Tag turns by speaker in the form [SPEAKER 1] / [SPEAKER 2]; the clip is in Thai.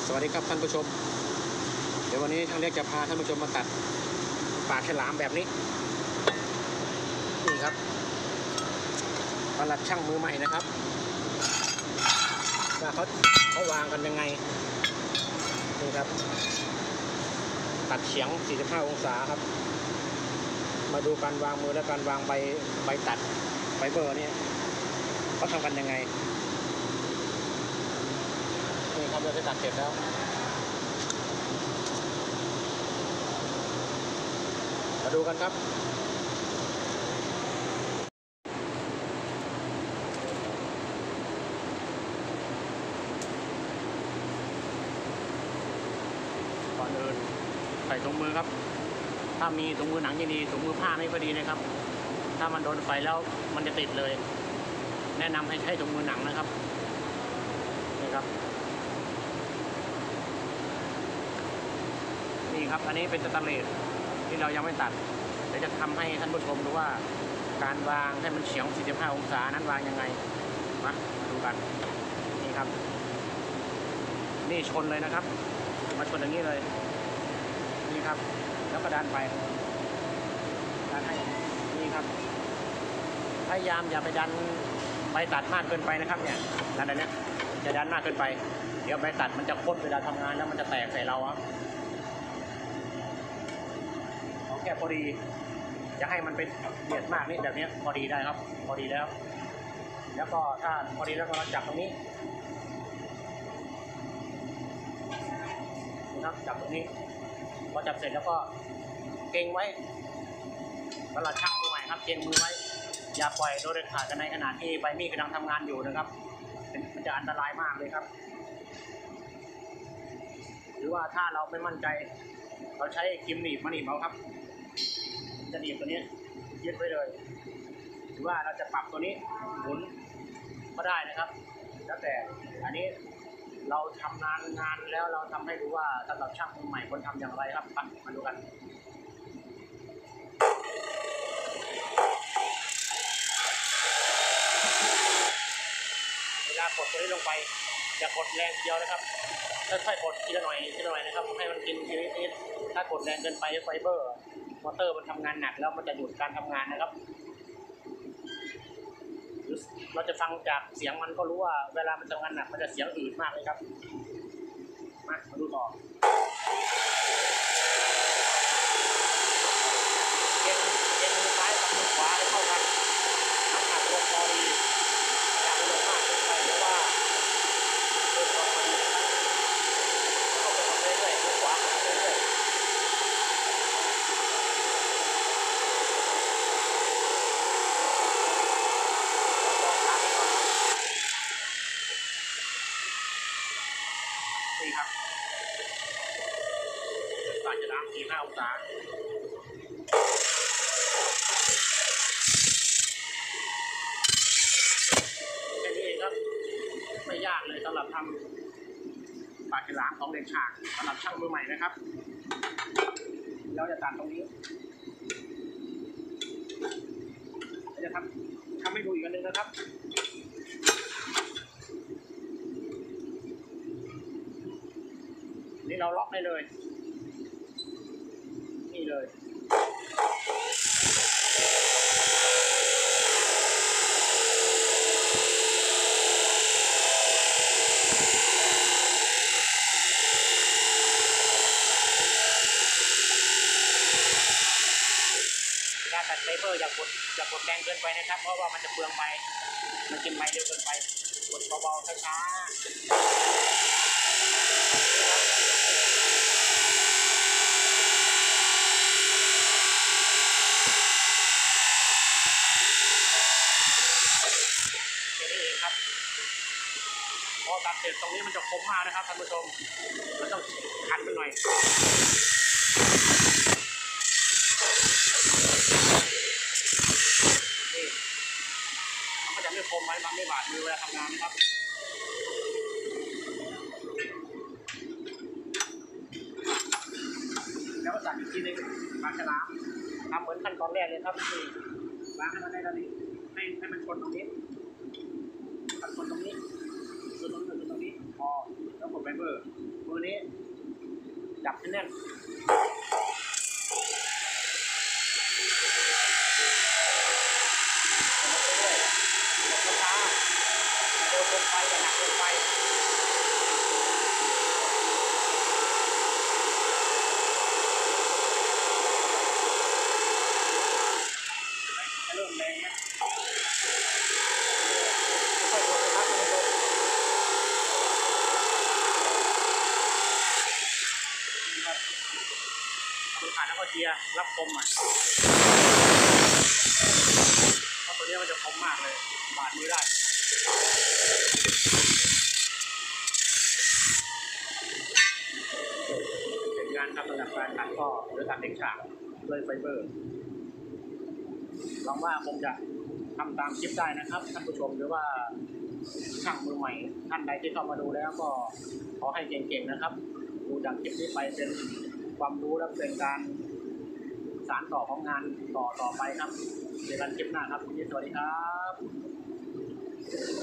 [SPEAKER 1] สวัสดีครับท่านผู้ชมเดี๋ยววันนี้ทางเรียกจะพาท่านผู้ชมมาตัดปากฉลามแบบนี้นี่ครับปลัดช่างมือใหม่นะครับว่าเขาวางกันยังไงนี่ครับตัดเฉียง45องศาครับมาดูการวางมือและการวางใบตัดไฟเบอร์นี่เขาทำกันยังไงนี่ครับเราจะตัดเสร็จแล้วมาดูกันครับก่อนอื่นใส่ถุงมือครับถ้ามีถุงมือหนังยังดีถุงมือผ้าไม่พอดีนะครับถ้ามันโดนไฟแล้วมันจะติดเลยแนะนำให้ใช้ถุงมือหนังนะครับนี่ครับนี่ครับอันนี้เป็นสแตนเลสที่เรายังไม่ตัดเดี๋ยวจะทำให้ท่านผู้ชมดูว่าการวางให้มันเฉียง45องศานั้นวางยังไงมาดูกันนี่ครับนี่ชนเลยนะครับมาชนอย่างนี้เลยนี่ครับแล้วก็ดันไปดันให้นี่ครับพยายามอย่าไปดันใบตัดมากเกินไปนะครับเนี่ยดันอันนี้จะดันมากเกินไปเดี๋ยวใบตัดมันจะคดเวลาทำงานแล้วมันจะแตกใส่เราเอาแค่พอดีจะให้มันเป็นเบียดมากนี่แบบนี้พอดีได้ครับพอดีแล้วแล้วก็ถ้าพอดีแล้วก็เราจับตรงนี้นะครับจับตรงนี้พอจับเสร็จแล้วก็เก่งไว้สำหรับช่างมือใหม่ครับเก่งมือไว้อย่าปล่อยโดยเด็ดขาดกันในขณะที่ใบมีดกำลังทำงานอยู่นะครับมันจะอันตรายมากเลยครับหรือว่าถ้าเราไม่มั่นใจเราใช้ครีมหนีบมาหนีบเอาครับจะหนีบตัวนี้ยึดไว้เลยหรือว่าเราจะปรับตัวนี้หมุนก็ได้นะครับแล้วแต่อันนี้เราทำงานแล้วเราทำให้ดูว่าสำหรับช่างมือใหม่ควรทำอย่างไรครับมาดูกันเวลากดตัวนี้ลงไปอย่ากดแรงเดียวนะครับค่อยๆกดทีละหน่อยทีละหน่อยนะครับให้มันกินทีละนิดถ้ากดแรงเกินไปไฟเบอร์มอเตอร์มันทำงานหนักแล้วมันจะหยุดการทำงานนะครับเราจะฟังจากเสียงมันก็รู้ว่าเวลามันทำงานหนักมันจะเสียงอืดมากเลยครับมาดูต่อเอ็นมือซ้ายกับมือขวาให้เข้ากันน้ำหนักลงพอดีอย่าไปลงมากเกินไปเพราะว่าเกินพอดีเข้าไปเรื่อยๆมือขวาเรื่อยๆนี่ครับปากฉลาม45องศาแค่นี้เองครับไม่ยากเลยสำหรับทำปากฉลามของเด็กฉากสำหรับช่างมือใหม่นะครับเราจะตัดตรงนี้จะทำให้ดูอีกอันหนึ่งนะครับนี่เราล็อกได้เลยนี่เลยการตัดไฟเบอร์อย่ากดแรงเกินไปนะครับเพราะว่ามันจะเปลืองไฟมันกินไฟเร็วเกินไปกดเบาๆช้าๆพอตัดเสร็จตรงนี้มันจะคมมากนะครับท่านผู้ชมมันต้องขัดมันหน่อยนี่มันก็จะไม่คมมันไม่บาดมือเวลาทำงานนะครับแล้วก็ตัดอีกทีนึงปากฉลามทำเหมือนขั้นตอนแรกเลยครับนี่วางให้มันได้ตรงนี้ให้มันชนตรงนี้ชนตรงนี้ชนตรงนี้พอแล้วกดไฟเบอร์มือนี้จับให้แน่นช้าเร็วเกินไปอย่าหนักเกินไปเริ่มแรงนะค่อยๆลงนะครับคุณผู้ชมคุณผ่านแล้วก็เจียรับคมอ่ะเพราะตัวนี้มันจะคมมากเลยบาดมือได้เป็นงานทำระดับการตัดก็หรือตัดเด็กฉากด้วยไฟเบอร์หวังว่าคงจะทำตามคลิปได้นะครับท่านผู้ชมหรือว่าช่างมือใหม่ท่านใดที่เข้ามาดูแล้วก็ขอให้เก่งๆนะครับดูจากคลิปนี้ไปเป็นความรู้และเป็นการสานต่อของงานต่อไปครับเจอกันคลิปหน้าครับสวัสดีครับ